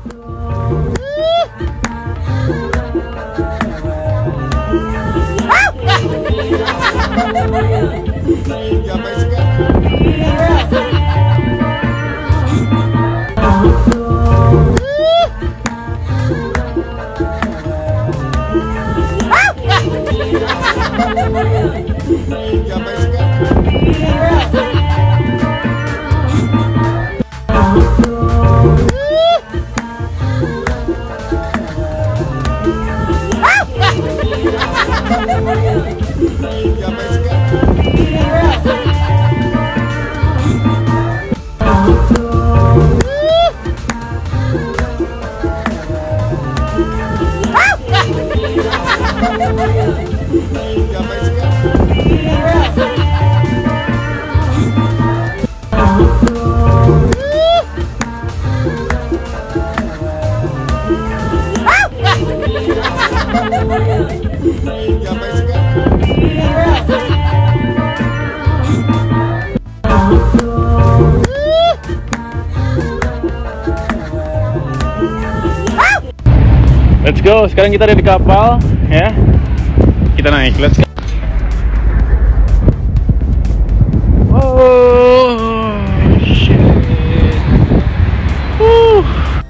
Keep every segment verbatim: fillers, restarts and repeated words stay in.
Let's go, sekarang kita ada di kapal ya. Kita naik, let's go. Oh shit. Woo.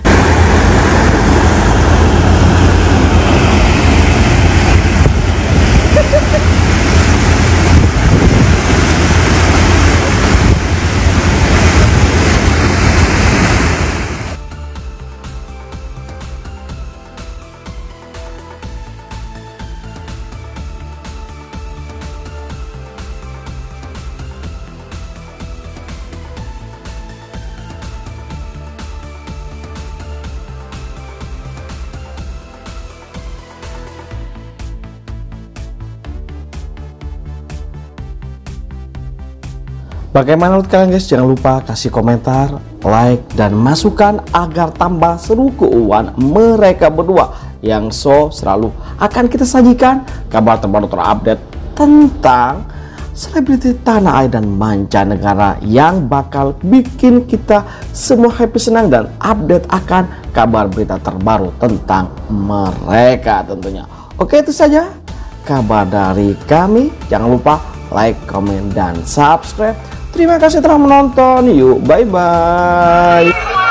Bagaimana menurut kalian guys? Jangan lupa kasih komentar, like, dan masukan agar tambah seru keuangan mereka berdua yang so selalu akan kita sajikan kabar terbaru terupdate tentang selebriti tanah air dan mancanegara yang bakal bikin kita semua happy, senang, dan update akan kabar berita terbaru tentang mereka tentunya. Oke, itu saja kabar dari kami. Jangan lupa like, komen, dan subscribe. Terima kasih telah menonton. Yuk, bye-bye.